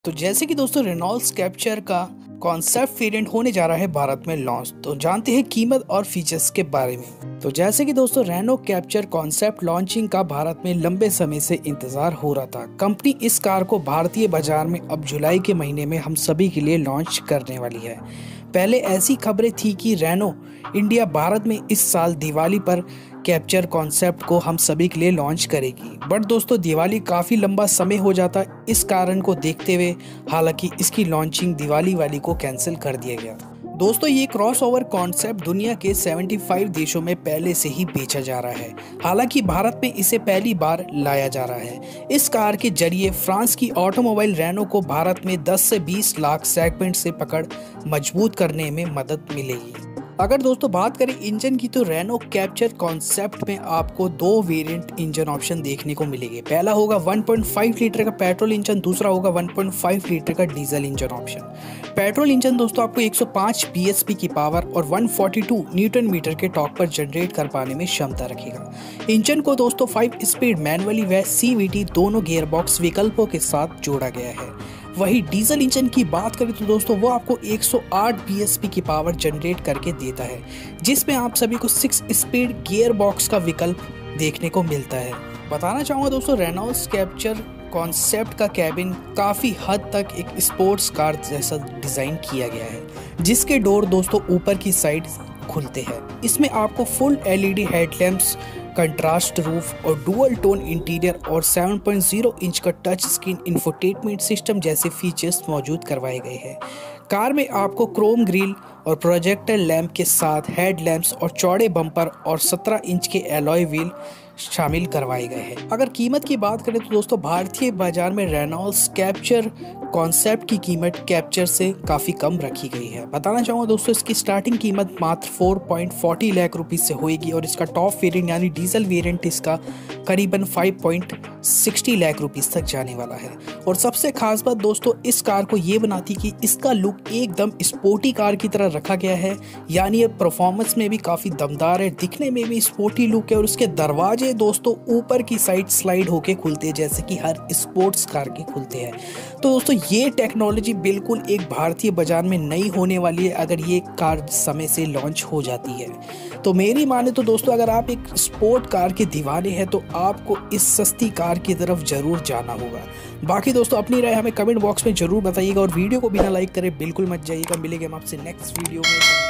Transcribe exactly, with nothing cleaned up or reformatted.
तो जैसे कि दोस्तों रेनॉल्ड्स कैप्चर का कॉन्सेप्ट वेरिएंट होने जा रहा है भारत में लॉन्च। तो जानते हैं कीमत और फीचर्स के बारे में। तो जैसे कि दोस्तों रेनो कैप्चर कॉन्सेप्ट लॉन्चिंग का भारत में लंबे समय से इंतजार हो रहा था। कंपनी इस कार को भारतीय बाजार में अब जुलाई के महीने में हम सभी के लिए लॉन्च करने वाली है। पहले ऐसी खबरें थी कि रेनो इंडिया भारत में इस साल दिवाली पर कैप्चर कॉन्सेप्ट को हम सभी के लिए लॉन्च करेगी, बट दोस्तों दिवाली काफ़ी लंबा समय हो जाता, इस कारण को देखते हुए हालांकि इसकी लॉन्चिंग दिवाली वाली को कैंसिल कर दिया गया। दोस्तों ये क्रॉसओवर कॉन्सेप्ट दुनिया के पचहत्तर देशों में पहले से ही बेचा जा रहा है, हालांकि भारत में इसे पहली बार लाया जा रहा है। इस कार के जरिए फ्रांस की ऑटोमोबाइल रेनो को भारत में दस से बीस लाख सेगमेंट से पकड़ मजबूत करने में मदद मिलेगी। अगर दोस्तों बात करें इंजन की, तो रेनो कैप्चर कॉन्सेप्ट में आपको दो वेरिएंट इंजन ऑप्शन देखने को मिलेंगे। पहला होगा वन पॉइंट फाइव लीटर का पेट्रोल इंजन, दूसरा होगा वन पॉइंट फाइव लीटर का diesel engine option. Petrol engine दोस्तों आपको एक सौ पाँच बीएचपी की पावर और एक सौ बयालीस न्यूटन मीटर के टॉर्क पर जनरेट कर पाने में क्षमता रखेगा। इंजन को दोस्तों फाइव स्पीड मैनुअली व सीवीटी दोनों गियरबॉक्स विकल्पों के साथ जोड़ा गया है। वही डीजल इंजन की बात करें तो दोस्तों वो आपको एक सौ आठ बीएचपी की पावर जनरेट करके देता है, जिसमें आप सभी को सिक्स स्पीड गियर बॉक्स का विकल्प देखने को मिलता है। बताना चाहूँगा दोस्तों रेनॉल्ड्स कैप्चर कॉन्सेप्ट का कैबिन काफ़ी हद तक एक स्पोर्ट्स कार जैसा डिज़ाइन किया गया है, जिसके डोर दोस्तों ऊपर की साइड खुलते हैं। इसमें आपको full LED headlamps, contrast roof और डुअल टोन इंटीरियर और सात पॉइंट शून्य इंच का टच स्क्रीन इंफोटेनमेंट सिस्टम जैसे फीचर्स मौजूद करवाए गए हैं। कार में आपको क्रोम ग्रिल और प्रोजेक्टर लैंप के साथ हेडलैम्प्स और चौड़े बम्पर और सत्रह इंच के एलॉय व्हील शामिल करवाए गए हैं। अगर कीमत की बात करें तो दोस्तों भारतीय बाजार में रेनॉल्ड्स कैप्चर कॉन्सेप्ट की कीमत कैप्चर से काफ़ी कम रखी गई है। बताना चाहूँगा दोस्तों इसकी स्टार्टिंग कीमत मात्र चार पॉइंट चार शून्य लाख रुपये से होगी और इसका टॉप वेरिएंट यानी डीजल वेरिएंट इसका करीबन पाँच पॉइंट साठ लाख रुपये तक जाने वाला है। और सबसे खास बात दोस्तों इस कार को ये बनाती कि इसका लुक एकदम स्पोर्टी कार की तरह रखा गया है, यानी ये परफॉर्मेंस में भी काफ़ी दमदार है, दिखने में भी स्पोर्टी लुक है और उसके दरवाजे दोस्तों ऊपर की साइड स्लाइड होके खुलते हैं जैसे कि हर स्पोर्ट्स कार के खुलते हैं। तो दोस्तों ये टेक्नोलॉजी बिल्कुल एक भारतीय बाजार में नई होने वाली है अगर ये कार समय से लॉन्च हो जाती है। तो मेरी माने तो दोस्तों अगर आप एक स्पोर्ट कार के दीवाने हैं तो आपको इस सस्ती कार की तरफ जरूर जाना होगा। बाकी दोस्तों अपनी राय हमें कमेंट बॉक्स में जरूर बताइएगा और वीडियो को बिना लाइक करे बिल्कुल मत जाइएगा। मिलेंगे हम आपसे नेक्स्ट वीडियो में।